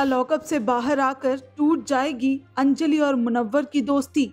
क्या लॉकअप से बाहर आकर टूट जाएगी अंजलि और मुनव्वर की दोस्ती?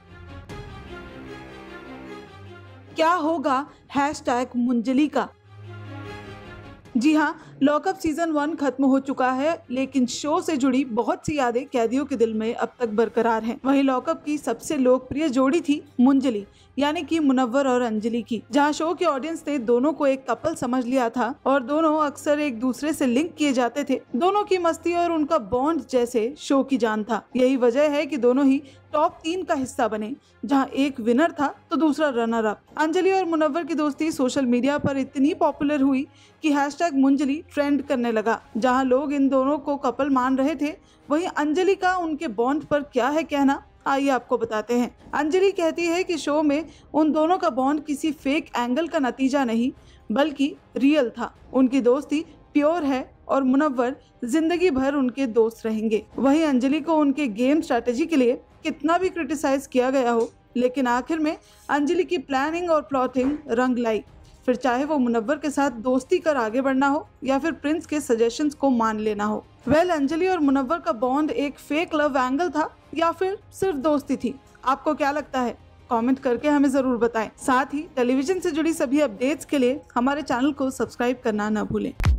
क्या होगा #मुंजली का? जी हाँ, लॉकअप सीजन 1 खत्म हो चुका है, लेकिन शो से जुड़ी बहुत सी यादें कैदियों के दिल में अब तक बरकरार हैं। वहीं लॉकअप की सबसे लोकप्रिय जोड़ी थी मुंजली, यानी कि मुनव्वर और अंजलि की, जहां शो के ऑडियंस ने दोनों को एक कपल समझ लिया था और दोनों अक्सर एक दूसरे से लिंक किए जाते थे। दोनों की मस्ती और उनका बॉन्ड जैसे शो की जान था। यही वजह है कि दोनों ही टॉप 3 का हिस्सा बने, जहां एक विनर था तो दूसरा रनर अप। अंजलि और मुनव्वर की दोस्ती सोशल मीडिया पर इतनी पॉपुलर हुई कि #मुंजली ट्रेंड करने लगा। जहां लोग इन दोनों को कपल मान रहे थे, वहीं अंजलि का उनके बॉन्ड पर क्या है कहना, आइए आपको बताते हैं। अंजलि कहती है कि शो में उन दोनों का बॉन्ड किसी फेक एंगल का नतीजा नहीं, बल्कि रियल था। उनकी दोस्ती प्योर है और मुनव्वर जिंदगी भर उनके दोस्त रहेंगे। वहीं अंजलि को उनके गेम स्ट्रैटेजी के लिए कितना भी क्रिटिसाइज किया गया हो, लेकिन आखिर में अंजलि की प्लानिंग और प्लॉटिंग रंग लाई। फिर चाहे वो मुनव्वर के साथ दोस्ती कर आगे बढ़ना हो या फिर प्रिंस के सजेशंस को मान लेना हो। अंजलि और मुनव्वर का बॉन्ड एक फेक लव एंगल था या फिर सिर्फ दोस्ती थी? आपको क्या लगता है? कमेंट करके हमें जरूर बताएं। साथ ही टेलीविजन से जुड़ी सभी अपडेट्स के लिए हमारे चैनल को सब्सक्राइब करना न भूलें।